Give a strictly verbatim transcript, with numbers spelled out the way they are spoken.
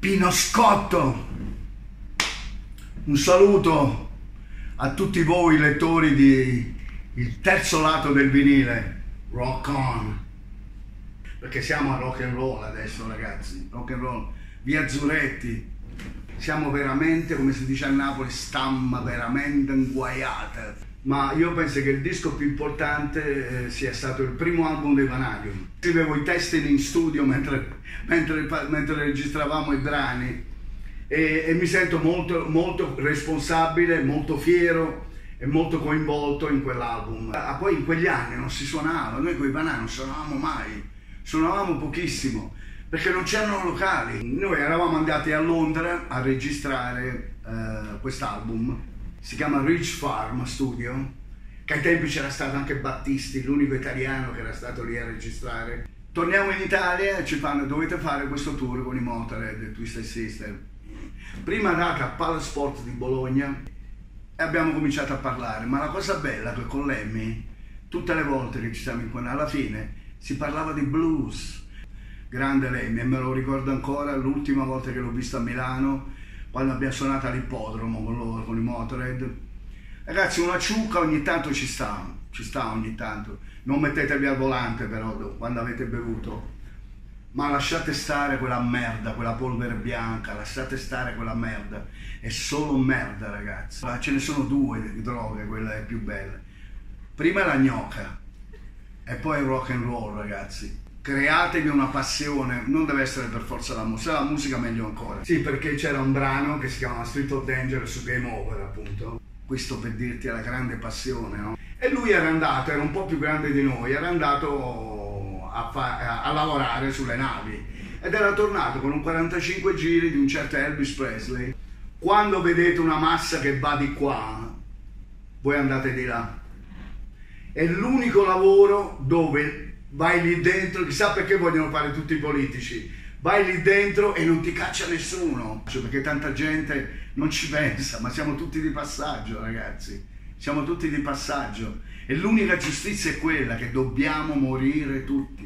Pino Scotto. Un saluto a tutti voi lettori di Il Terzo Lato del Vinile, Rock On, perché siamo a rock and roll adesso, ragazzi, rock and roll, via Zuretti, siamo veramente, come si dice a Napoli, stamma veramente inguaiata. Ma io penso che il disco più importante eh, sia stato il primo album dei Vanadium. Scrivevo i testi in studio mentre, mentre, mentre registravamo i brani e, e mi sento molto, molto responsabile, molto fiero e molto coinvolto in quell'album. Ah, poi in quegli anni non si suonava, noi con i Vanadium non suonavamo mai, suonavamo pochissimo perché non c'erano locali. Noi eravamo andati a Londra a registrare eh, quest'album. Si chiama Ridge Farm Studio, che ai tempi c'era stato anche Battisti, l'unico italiano che era stato lì a registrare. Torniamo in Italia e ci fanno: dovete fare questo tour con i Motorhead e Twisted Sister. Prima data a Palasport di Bologna e abbiamo cominciato a parlare, ma la cosa bella è che con Lemmy, tutte le volte che ci siamo incontrati, alla fine si parlava di blues. Grande Lemmy, e me lo ricordo ancora l'ultima volta che l'ho visto a Milano, quando abbiamo suonato all'ippodromo con loro, con i Motorhead. Ragazzi, una ciucca ogni tanto ci sta, ci sta ogni tanto. Non mettetevi al volante però quando avete bevuto, ma lasciate stare quella merda, quella polvere bianca, lasciate stare quella merda. È solo merda, ragazzi. Ce ne sono due di droghe, quella è più bella. Prima è la gnocca e poi il rock and roll, ragazzi. Createvi una passione, non deve essere per forza la musica, la musica meglio ancora. Sì, perché c'era un brano che si chiama Street of Danger su Game Over, appunto. Questo per dirti la grande passione, no? E lui era andato, era un po' più grande di noi, era andato a, a, a lavorare sulle navi ed era tornato con un quarantacinque giri di un certo Elvis Presley. Quando vedete una massa che va di qua, voi andate di là. È l'unico lavoro dove vai lì dentro, chissà perché vogliono fare tutti i politici, vai lì dentro e non ti caccia nessuno, perché tanta gente non ci pensa, ma siamo tutti di passaggio, ragazzi, siamo tutti di passaggio e l'unica giustizia è quella che dobbiamo morire tutti.